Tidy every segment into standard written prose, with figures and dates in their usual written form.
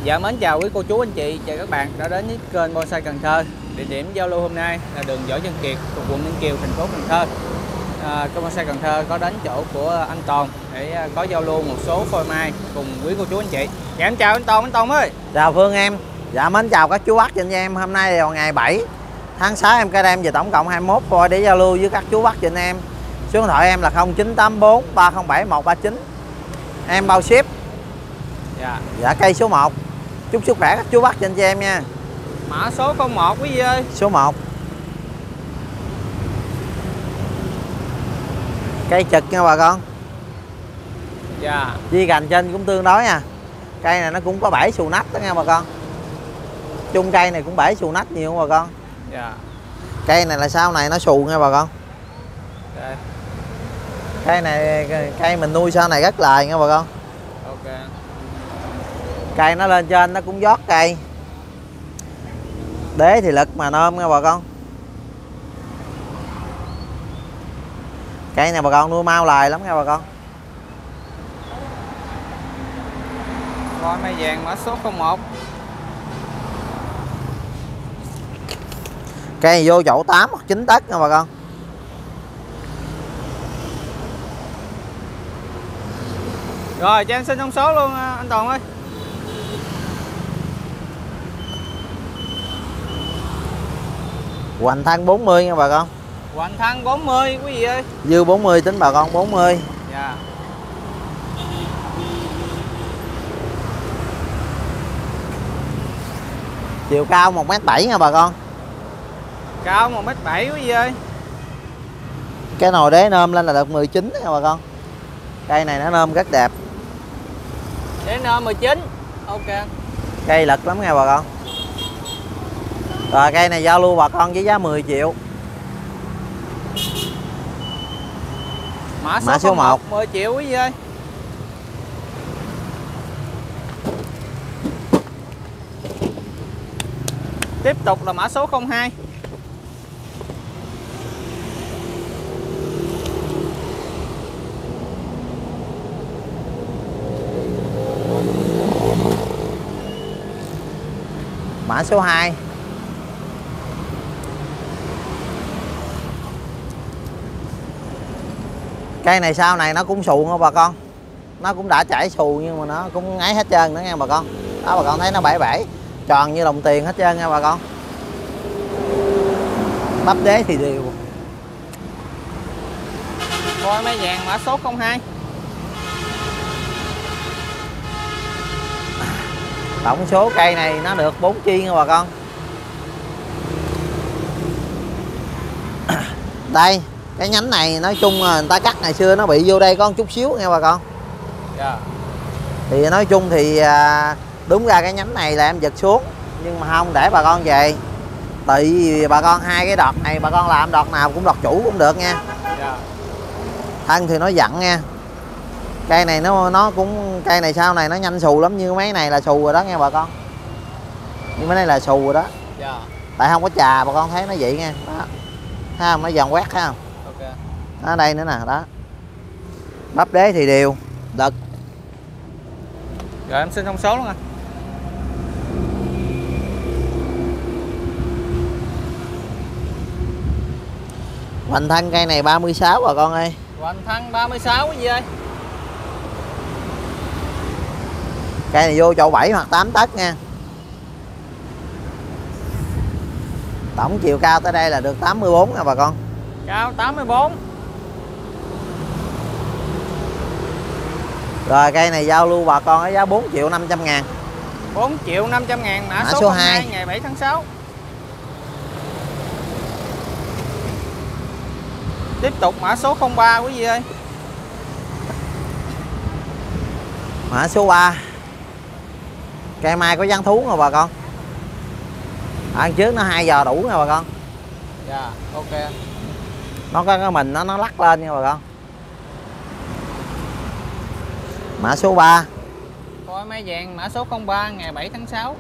Dạ mến chào quý cô chú anh chị, chào các bạn đã đến với kênh Bonsai Cần Thơ. Địa điểm giao lưu hôm nay là đường Võ Văn Kiệt, thuộc quận Ninh Kiều, thành phố Cần Thơ. Kênh Bonsai Cần Thơ có đến chỗ của anh Toàn để có giao lưu một số phôi mai cùng quý cô chú anh chị. Dạ em chào anh Toàn ơi. Chào Phương em. Dạ mến chào các chú bác chị anh em. Hôm nay là ngày 7 tháng 6 em đem về tổng cộng 21 phôi để giao lưu với các chú bác chị anh em. Số điện thoại em là 0984 307 139. Em bao ship. Dạ cây số 1. Chúc sức khỏe các chú bác chị anh chị em nha. Mã số 01 quý vị ơi. Số 1. Cây trực nha bà con. Dạ. Di cành trên cũng tương đối nha. Cây này nó cũng có 7 xù nách đó nha bà con. Chung cây này cũng 7 xù nách nhiều không bà con. Dạ. Cây này là sau này nó xù nha bà con. Dạ. Cây này cây mình nuôi sau này rất lời nha bà con. Ok. Cây nó lên trên nó cũng giót cây. Đế thì lực mà nôm nha bà con. Cây này bà con nuôi mau lời lắm nha bà con. Phôi mai vàng mã số 01. Cây này vô chậu 8 hoặc 9 tấc nha bà con. Rồi cho em xin thông số luôn anh Toàn ơi. Hoành thân 40 nha bà con. Hoành thân 40 quý vị ơi. Dư 40 tính bà con 40. Dạ. Chiều cao 1m7 nha bà con. Cao 1m7 quý vị ơi. Cái nồi đế nôm lên là được 19 nha bà con. Cây này nó nôm rất đẹp. Đế nôm 19. Ok. Cây lực lắm nha bà con. Rồi cây này giao lưu bà con với giá 10 triệu. Mã số 1 10 triệu quý vị ơi. Tiếp tục là mã số 02. Mã số 2. Cây này sau này nó cũng xù nha bà con. Nó cũng đã chảy xù nhưng mà nó cũng ngấy hết trơn nữa nha bà con. Đó bà con thấy nó bể bể tròn như đồng tiền hết trơn nha bà con. Bắp đế thì đều. Phôi mai vàng mã số 02. Tổng số cây này nó được 4 chi nha bà con. Đây, cái nhánh này nói chung là người ta cắt ngày xưa nó bị vô đây có một chút xíu nha bà con. Dạ. Thì nói chung thì đúng ra cái nhánh này là em giật xuống, nhưng mà không, để bà con về. Tại vì bà con hai cái đọt này bà con làm đọt nào cũng đọt chủ cũng được nha. Dạ. Thân thì nó dặn nha. Cây này nó cũng, cây này sau này nó nhanh xù lắm, như mấy này là xù rồi đó nghe bà con. Như mấy này là xù rồi đó. Dạ. Tại không có trà bà con thấy nó vậy nha. Đó. Thấy không, nó vàng quét thấy không? Ok. Ở đây nữa nè, đó. Bắp đế thì đều, đực. Rồi em xin thông số luôn anh. Hoành thân cây này 36 bà con ơi. Hoành thân 36 quý vị ơi. Cây này vô chậu 7 hoặc 8 tấc nha. Tổng chiều cao tới đây là được 84 nha bà con. Cao 84. Rồi cây này giao lưu bà con ở giá 4 triệu 500 ngàn. 4 triệu 500 ngàn. Mã số 02 ngày 7 tháng 6. Tiếp tục mã số 03 quý vị ơi. Mã số 3. Cây mai có gián thú nha bà con. Ăn trước nó 2 giờ đủ nha bà con. Dạ, ok. Nó có cái mình nó lắc lên nha bà con. Mã số 3. Phôi mai vàng mã số 03 ngày 7 tháng 6.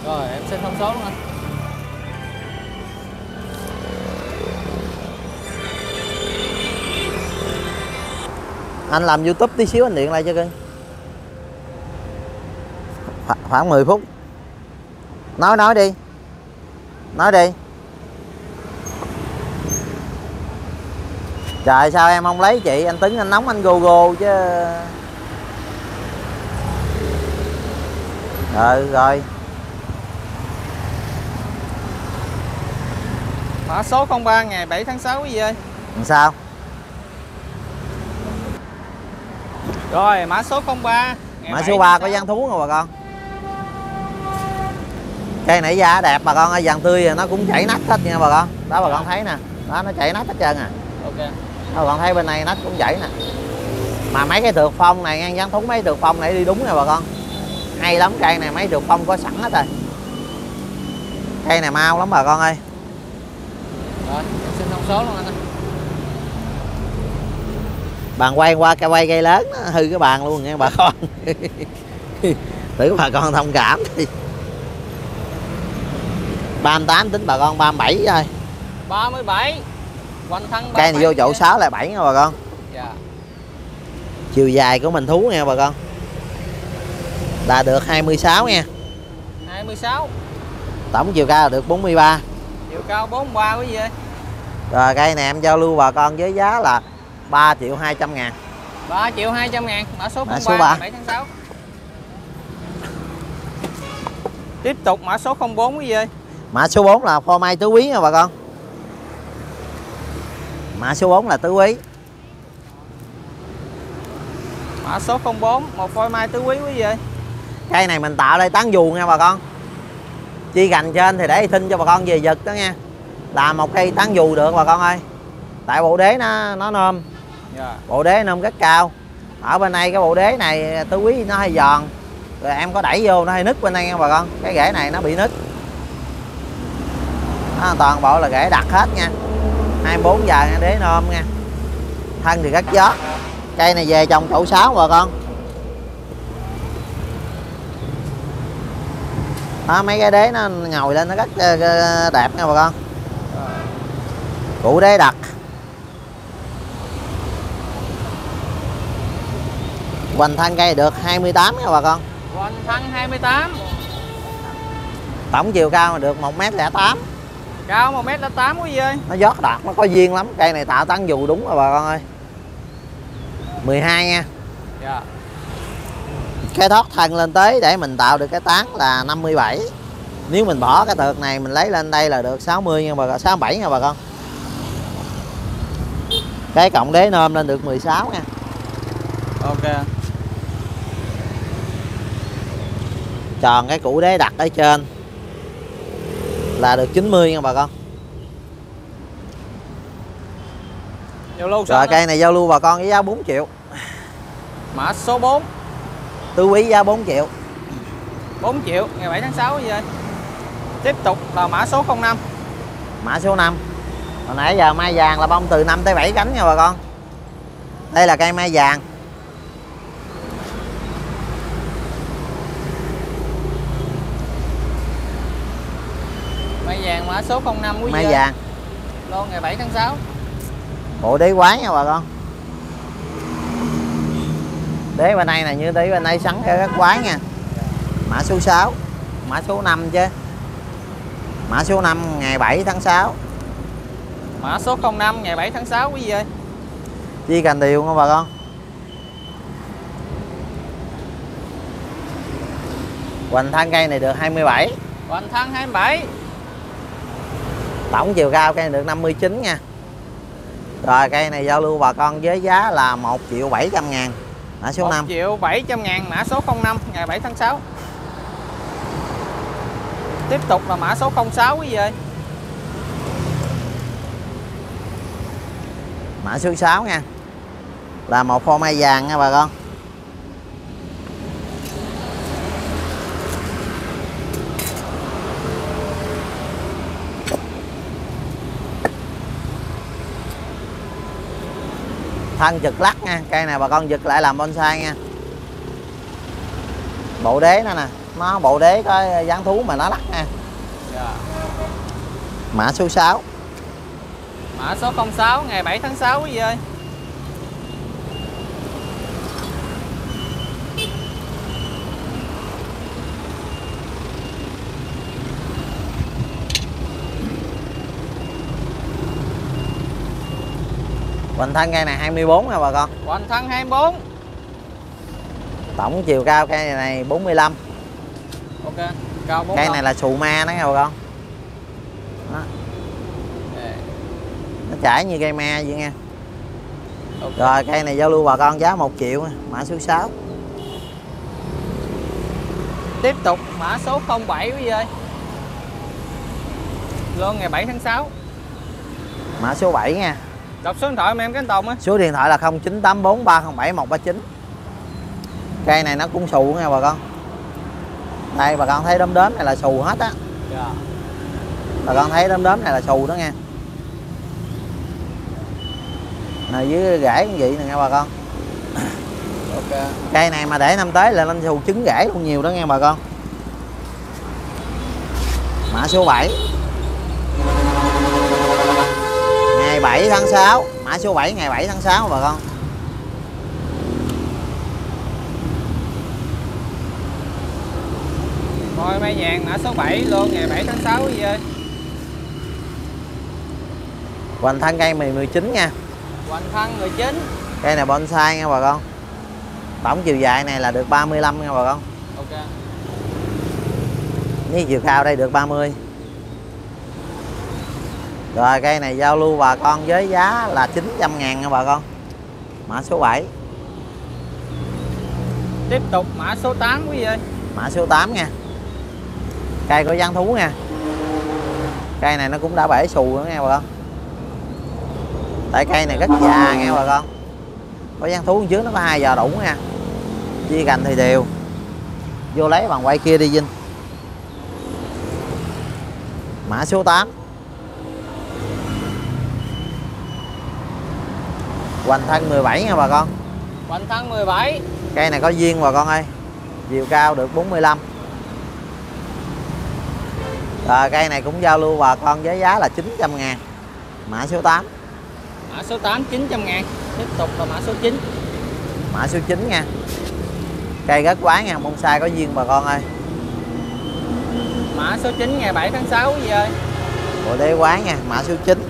Rồi em xin thông số luôn anh. Anh làm YouTube tí xíu anh điện lại cho coi. Khoảng 10 phút. Nói đi. Nói đi. Trời sao em không lấy chị, anh Tấn anh nóng anh go chứ. Rồi. Mã số 03 ngày 7 tháng 6 quý vị ơi. Làm sao? Rồi mã số 03 ngày Mã số 3 có dán thú không bà con? Cây này da đẹp bà con ơi, vàng tươi rồi nó cũng chảy nách hết nha bà con. Đó bà con thấy nè, đó nó chảy nách hết trơn à. Ok. Đó bà con thấy bên này nách cũng chảy nè. Mà mấy cái tược phong này ngang dán thú mấy tược phong này đi đúng nè bà con. Hay lắm, cây này mấy tược phong có sẵn hết rồi. Cây này mau lắm bà con ơi. Rồi, em xin thông số luôn anh ơi. Bàn quay qua quay cây lớn nó hư cái bàn luôn nha bà con. Thử bà con thông cảm đi. 38 tính bà con 37 thôi. 37. Quanh thân 37. Cây này vô chỗ 6 là 7 nha bà con. Dạ. Chiều dài của mình thú nha bà con. Là được 26 nha. 26. Tổng chiều cao là được 43. Chiều cao 43 quý vị ơi. Rồi cây này em giao lưu bà con với giá là 3.200.000. 3.200.000. Mã số 03 Mã số 3. 7 tháng 6. Tiếp tục mã số 04 quý vị ơi. Mã số 4 là phô mai tứ quý nha bà con. Mã số 4 là tứ quý. Mã số 04 một phôi mai tứ quý vị ơi. Cây này mình tạo đây tán dù nha bà con. Chi cành trên thì để thinh cho bà con về giật đó nha. Làm một cây tán dù được bà con ơi. Tại bộ đế nó nôm. Dạ. Bộ đế nôm rất cao. Ở bên đây cái bộ đế này tứ quý nó hơi giòn. Rồi em có đẩy vô nó hơi nứt bên đây nha bà con. Cái rễ này nó bị nứt. Đó, toàn bộ là rễ đặt hết nha. 24 giờ nha, đế nôm nha. Thân thì rất gió. Cây này về trồng chậu 6 bà con. Đó, mấy cái đế nó ngồi lên nó rất đẹp nha bà con. Củ đế đặt. Hoành thân cây được 28 nha bà con. Hoành thân 28. Tổng chiều cao được 1m08. Cao 1m8 quý vị ơi. Nó giót đạt, nó có duyên lắm. Cây này tạo tán dù đúng rồi bà con ơi. 12 nha. Dạ. Cái thoát thân lên tới để mình tạo được cái tán là 57. Nếu mình bỏ cái tược này mình lấy lên đây là được 60 nha bà con, 67 nha bà con. Cái cộng đế nôm lên được 16 nha. Ok. Tròn cái củ đế đặt ở trên là được 90 nha bà con. Giao lưu Rồi cây này giao lưu bà con với giá 4 triệu. Mã số 4. Tứ quý giá 4 triệu. 4 triệu ngày 7 tháng 6 quý vị ơi. Tiếp tục là mã số 05. Mã số 5. Hồi nãy giờ mai vàng là bông từ 5 tới 7 cánh nha bà con. Đây là cây mai vàng. Mai vàng mã số 05 quý vị Mai ơi. vàng. Lô ngày 7 tháng 6. Bộ đế quái nha bà con. Đế bên đây nè, như đế bên đây sắn rất quái nha. Mã số 6. Mã số 5 chứ. Mã số 5 ngày 7 tháng 6. Mã số 05 ngày 7 tháng 6 quý vị ơi. Chi cành điều không bà con. Hoành thân cây này được 27. Hoành thân 27. Tổng chiều cao cây này được 59 nha. Rồi cây này giao lưu bà con với giá là 1.700.000. Mã số 5. 1.700.000 mã số 05 ngày 7 tháng 6. Tiếp tục là mã số 06 quý vị ơi. Mã số 6 nha. Là một phô mai vàng nha bà con. Thân giật lắc nha. Cây này bà con giật lại làm bonsai nha. Bộ đế nó nè. Nó bộ đế có dáng thú mà nó đắt nha. Dạ. Mã số 6. Mã số 06 ngày 7 tháng 6 quý vị ơi. Hoành thân cây này 24 nha bà con. Hoành thân 24. Tổng chiều cao cây này 45. Ok, cao 45. Cây này là xù ma đó nha bà con. Đó. Nó chảy như cây me vậy nha. Okay. Rồi cây này giao lưu bà con giá 1 triệu. Mã số 6. Tiếp tục mã số 07 quý vị ơi. Luôn ngày 7 tháng 6. Mã số 7 nha. Đọc số điện thoại em cái anh Tùng á. Số điện thoại là 0984 307 139. Cây này nó cũng xù nha bà con. Đây bà con thấy đốm đốm này là xù hết á. Dạ. Bà con thấy đốm đốm này là xù đó nha. Này với rễ cũng vậy nè nha bà con. Ok. Cây này mà để năm tới là lên xù trứng rễ luôn nhiều đó nha bà con. Mã số 7. Ngày 7 tháng 6. Mã số 7 ngày 7 tháng 6 bà con. Coi mai vàng mã số 7 luôn ngày 7 tháng 6 quý vị ơi. Hoành thân cây 19 nha. Hoành thân 19. Cây này bonsai nha bà con. Tổng chiều dài này là được 35 nha bà con. Ok. Với chiều cao đây được 30. Rồi cây này giao lưu bà con với giá là 900.000 nha bà con. Mã số 7. Tiếp tục mã số 8 quý vị ơi. Mã số 8 nha. Cây có dáng thú nha. Cây này nó cũng đã bể xù nữa nha bà con. Tại cây này rất già nha bà con. Có dáng thú trước nó có 2 giờ đủ nha. Chia cành thì đều. Vô lấy bằng quay kia đi Vinh. Mã số 8. Hoành thân 17 nha bà con. Hoành thân 17. Cây này có duyên bà con ơi. Chiều cao được 45. Rồi cây này cũng giao lưu bà con với giá là 900.000. Mã số 8. Mã số 8 900.000. Tiếp tục là mã số 9. Mã số 9 nha. Cây rất quái nha, bonsai có duyên bà con ơi. Mã số 9 ngày 7 tháng 6 quý vị ơi. Bộ đế quái nha, mã số 9.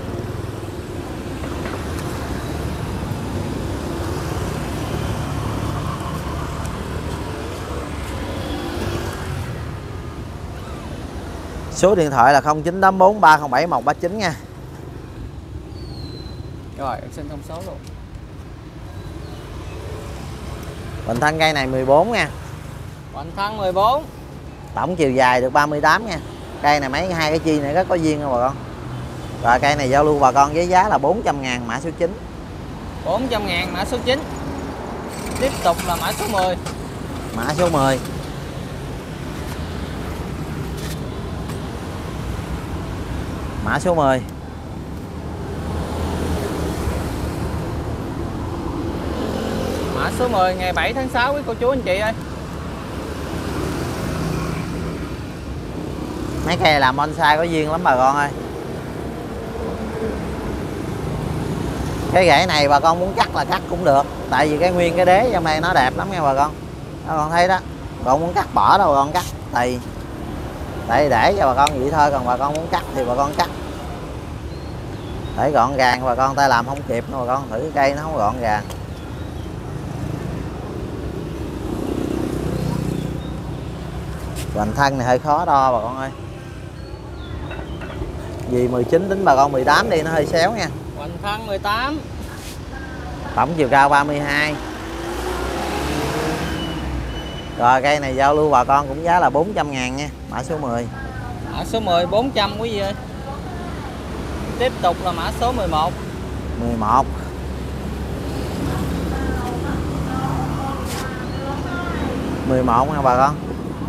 Số điện thoại là 0984 307 139 nha. Rồi em xin thông số luôn. Hoành thân cây này 14 nha. Hoành thân 14. Tổng chiều dài được 38 nha. Cây này mấy hai cái chi này rất có duyên nha bà con. Rồi cây này giao lưu bà con với giá là 400.000. Mã số 9. 400.000 mã số 9. Tiếp tục là mã số 10. Mã số 10. Mã số 10. Mã số 10 ngày 7 tháng 6 quý cô chú anh chị ơi. Mấy cây làm bonsai có duyên lắm bà con ơi. Cái rễ này bà con muốn cắt là cắt cũng được. Tại vì cái nguyên cái đế trong đây nó đẹp lắm nha bà con. Bà con thấy đó. Bà con muốn cắt bỏ đâu bà con cắt. Tại để cho bà con vậy thôi. Còn bà con muốn cắt thì bà con cắt. Để gọn gàng bà con tay làm không kịp nữa bà con. Thử cái cây nó không gọn gàng. Hoành thân này hơi khó đo bà con ơi. Vì 19 tính bà con 18 đi nó hơi xéo nha. Hoành thân 18. Tổng chiều cao 32. Rồi cây này giao lưu bà con cũng giá là 400.000 nha. Mã số 10. Mã số 10 400 quý vị ơi. Tiếp tục là mã số 11. 11. Nha bà con.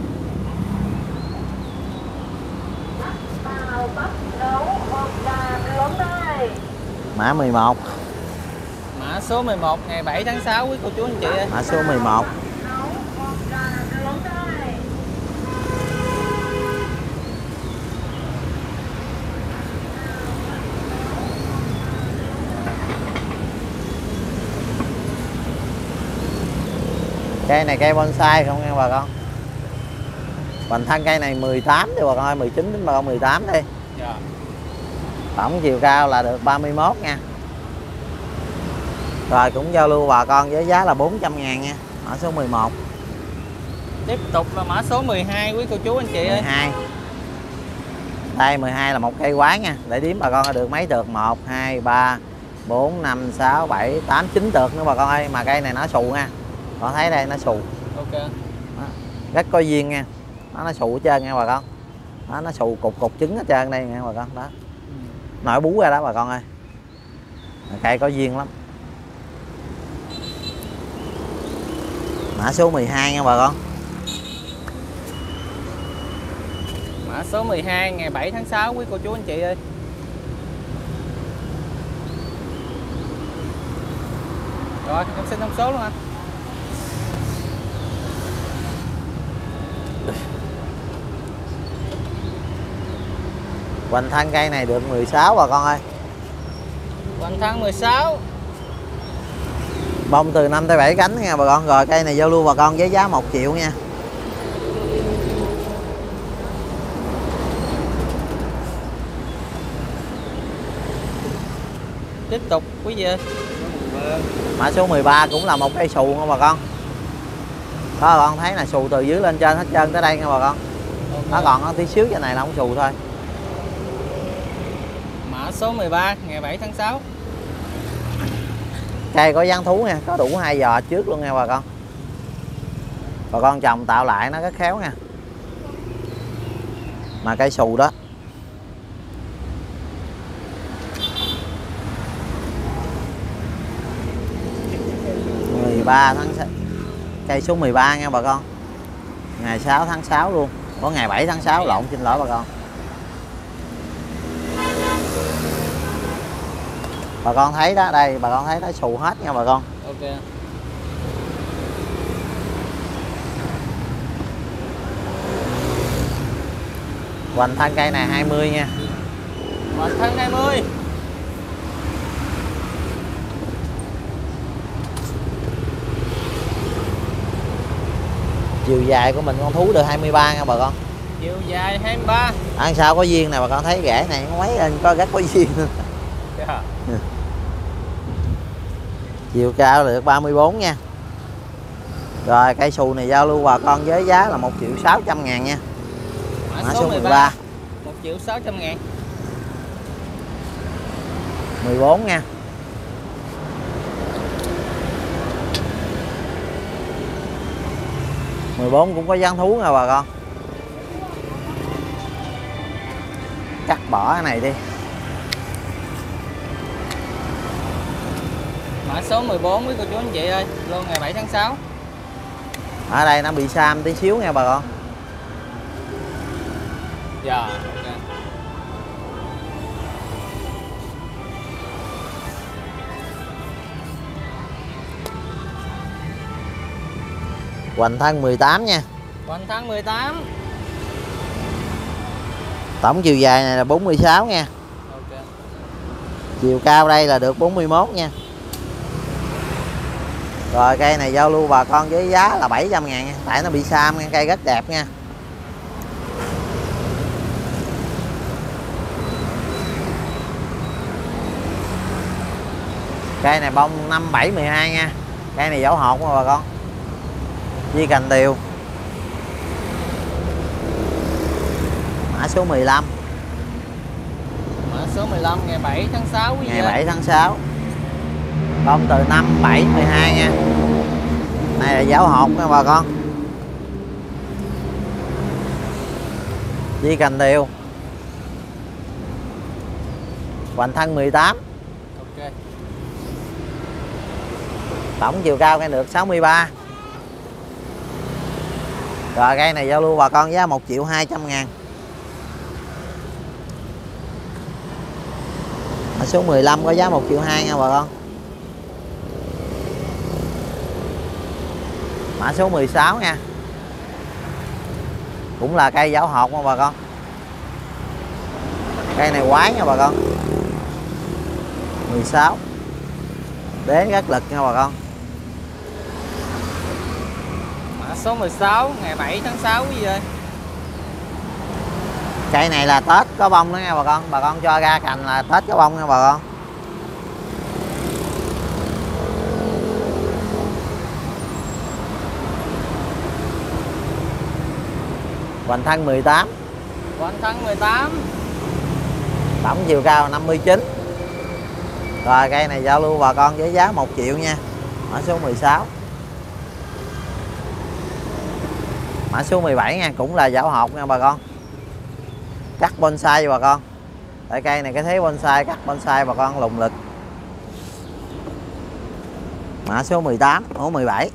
Mã 11. Mã số 11 ngày 7 tháng 6 quý cô chú anh chị ơi. Mã số 11. Cây này cây bonsai không nha bà con. Hoành thân cây này 18 đi bà con ơi, 19 đến bà con 18 đi. Dạ. Tổng chiều cao là được 31 nha. Rồi cũng giao lưu bà con với giá là 400.000 nha. Mã số 11. Tiếp tục là mã số 12 quý cô chú anh chị ơi. 12. Đây 12 là một cây quái nha. Để đếm bà con được mấy tược, 1 2 3 4 5 6 7 8 9 tược nữa bà con ơi, mà cây này nó xù nha. Con thấy đây nó xù. Ok. Đó. Rất có duyên nha. Nó xù hết trơn nha bà con. Đó, nó xù cục trứng hết trơn đây nha bà con. Đó. Nổi bú ra đó bà con ơi. Cây có duyên lắm. Mã số 12 nha bà con. Mã số 12 ngày 7 tháng 6 quý cô chú anh chị ơi. Rồi em xin thông số luôn anh. Hoành thân cây này được 16 bà con ơi. Hoành thân 16. Bông từ 5 tới 7 cánh nha bà con. Rồi cây này giao lưu bà con với giá 1 triệu nha. Tiếp tục quý vị ơi. Mã số 13 cũng là một cây xù nha bà con. Đó bà con thấy là xù từ dưới lên trên hết trơn tới đây nha bà con. Nó còn có tí xíu trên này là không xù thôi. Mã số 13 ngày 7 tháng 6. Cây có dáng thú nha, có đủ 2 giò trước luôn nha bà con. Bà con trồng tạo lại nó rất khéo nha. Mà cây xù đó. Cây số 13 nha bà con. Ngày 6 tháng 6 luôn. Có ngày 7 tháng 6 lộn, xin lỗi bà con. Bà con thấy đó, đây bà con thấy nó xù hết nha bà con. Ok. Hoành thân cây này 20 nha. Hoành thân 20. Chiều dài của mình con thú được 23 nha bà con. Chiều dài 23. Ăn sao có duyên nè bà con thấy rễ này mấy anh có rất có duyên. Yeah. Chiều cao là được 34 nha. Rồi cây xù này giao lưu bà con với giá là 1.600.000 nha. Mã số 13 1.600.000. 14 nha. Mười cũng có dáng thú nha bà con. Cắt bỏ cái này đi. Mã số 14 quý cô chú anh chị ơi, luôn ngày 7 tháng 6. Ở đây nó bị xam tí xíu nha bà con. Dạ, ok. Hoành thân 18 nha. Hoành thân 18. Tổng chiều dài này là 46 nha. Ok. Chiều cao đây là được 41 nha. Rồi cây này giao lưu bà con với giá là 700.000 nha. Tại nó bị xam nha, cây rất đẹp nha. Cây này bông 5 7 12 nha. Cây này dấu hột mà bà con. Di cành đều. Mã số 15. Mã số 15 ngày 7 tháng 6 quý vị. Ngày 7 tháng 6. Bông từ 5 7 12 nha. Này là dấu hột nha bà con. Di cành đều. Hoành thân 18. Ok. Tổng chiều cao cây được 63. Rồi cây này giao lưu bà con giá 1.200.000. Mã số 15 có giá 1.200.000 nha bà con. Mã số 16 nha. Cũng là cây giáo hột nha bà con. Cây này quái nha bà con. 16. Đến rất lực nha bà con. số 16 ngày 7 tháng 6 quý vị ơi. Cây này là Tết có bông đó nha bà con cho ra cành là Tết có bông nha bà con. Hoành thân 18. Hoành thân 18. Tổng chiều cao 59. Rồi cây này giao lưu bà con với giá 1 triệu nha. Mã số 16. Mã số 17 nha, cũng là giảo hột nha bà con. Cắt bonsai cho bà con. Tại cây này cái thế bonsai, cắt bonsai bà con lùng lực. Mã số 18, số 17.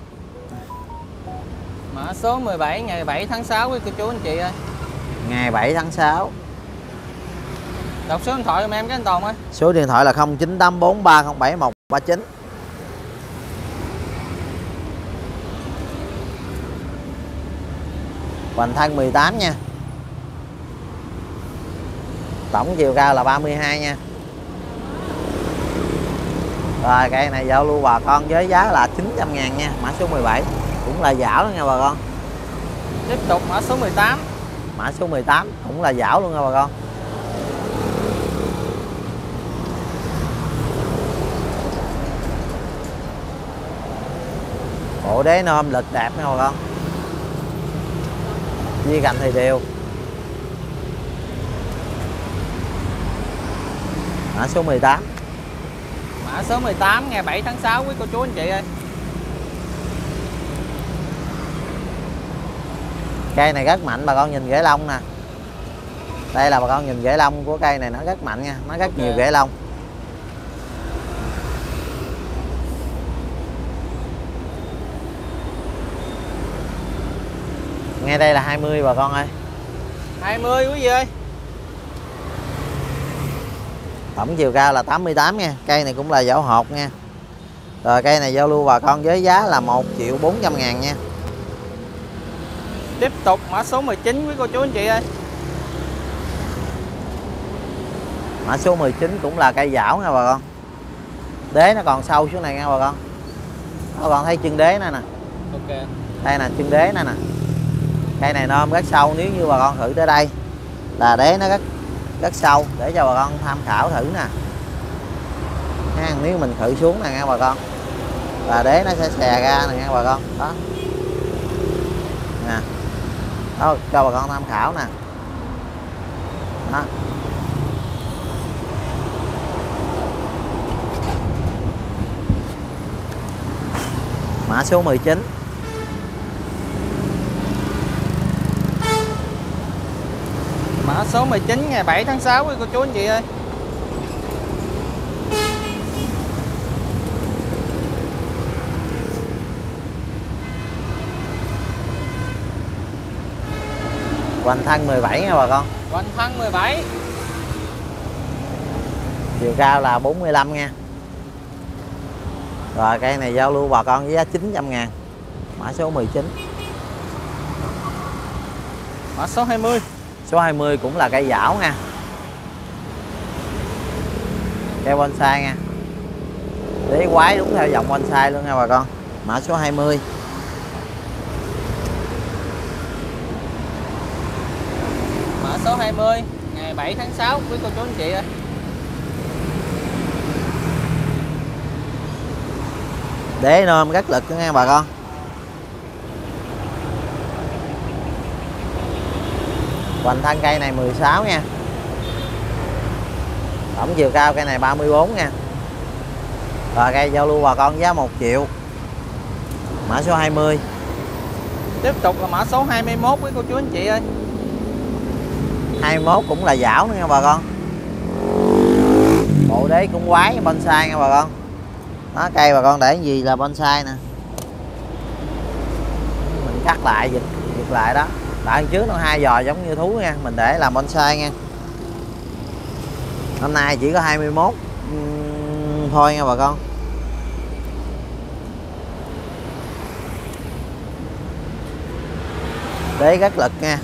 Mã số 17 ngày 7 tháng 6 quý cô chú anh chị ơi. Ngày 7 tháng 6. Đọc số điện thoại giùm em cái anh Toàn ơi. Số điện thoại là 0984307139. Hoành thân 18 nha. Tổng chiều cao là 32 nha. Rồi cây này giao lưu bà con với giá là 900.000 nha. Mã số 17 cũng là giảo luôn nha bà con. Tiếp tục mã số 18. Mã số 18 cũng là giảo luôn nha bà con. Bộ đế nôm lực đẹp nha bà con. Di cành thì đều. Mã số 18. Mã số 18 ngày 7 tháng 6 quý cô chú anh chị ơi. Cây này rất mạnh bà con nhìn rễ lông nè. Đây là bà con nhìn rễ lông của cây này nó rất mạnh nha, nó rất nhiều rễ lông. Ngay đây là 20 bà con ơi. 20 quý vị ơi. Tổng chiều cao là 88 nha. Cây này cũng là giảo hột nha. Rồi cây này giao lưu bà con với giá là 1.400.000 nha. Tiếp tục mã số 19 quý cô chú anh chị ơi. Mã số 19 cũng là cây giảo nha bà con. Đế nó còn sâu xuống này nha bà con. Bà con thấy chân đế nè nè. Ok. Đây nè chân đế nè nè. Cây này nôm rất sâu, nếu như bà con thử tới đây là đế nó rất sâu để cho bà con tham khảo thử nè. Ha, nếu mình khử xuống nè nha bà con là đế nó sẽ xè ra nè nha bà con. Đó. Nè. Đó, cho bà con tham khảo nè. Đó. Mã số 19. Mã số 19 ngày 7 tháng 6 quý cô chú anh chị ơi. Hoành thân 17 nha bà con. Hoành thân 17. Chiều cao là 45 nha. Rồi cây này giao lưu bà con với giá 900.000. Mã số 19. Mã số 20. Số 20 cũng là cây giảo nha. Cây bonsai nha. Đế quái đúng theo dòng bonsai luôn nha bà con. Mã số 20. Mã số 20 ngày 7 tháng 6 quý cô chú anh chị ơi. Đế nôm rất lực nha bà con. Hoành thân cây này 16 nha. Tổng chiều cao cây này 34 nha. Rồi cây giao lưu bà con giá 1 triệu. Mã số 20. Tiếp tục là mã số 21 quý cô chú anh chị ơi. 21 cũng là giảo nữa nha bà con. Bộ đế cũng quái bonsai nha bà con. Đó, cây bà con để gì là bonsai nè. Mình cắt lại dịch lại đó. Đoạn trước nó 2 giò giống như thú nha, mình để làm bonsai nha. Hôm nay chỉ có 21 thôi nha bà con. Đế rất lực nha.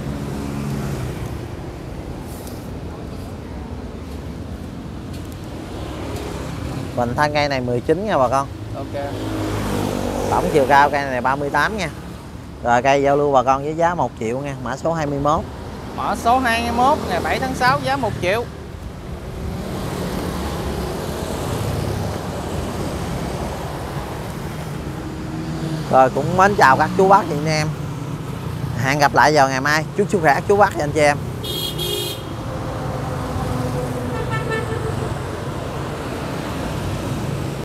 Hoành thân cây này 19 nha bà con. Ok. Tổng chiều cao cây này 38 nha. Rồi cây giao lưu bà con với giá 1 triệu nha, mã số 21. Mã số 21 ngày 7 tháng 6 giá 1 triệu. Rồi cũng mến chào các chú bác chị anh em. Hẹn gặp lại vào ngày mai. Chúc sức khỏe chú bác và anh chị em.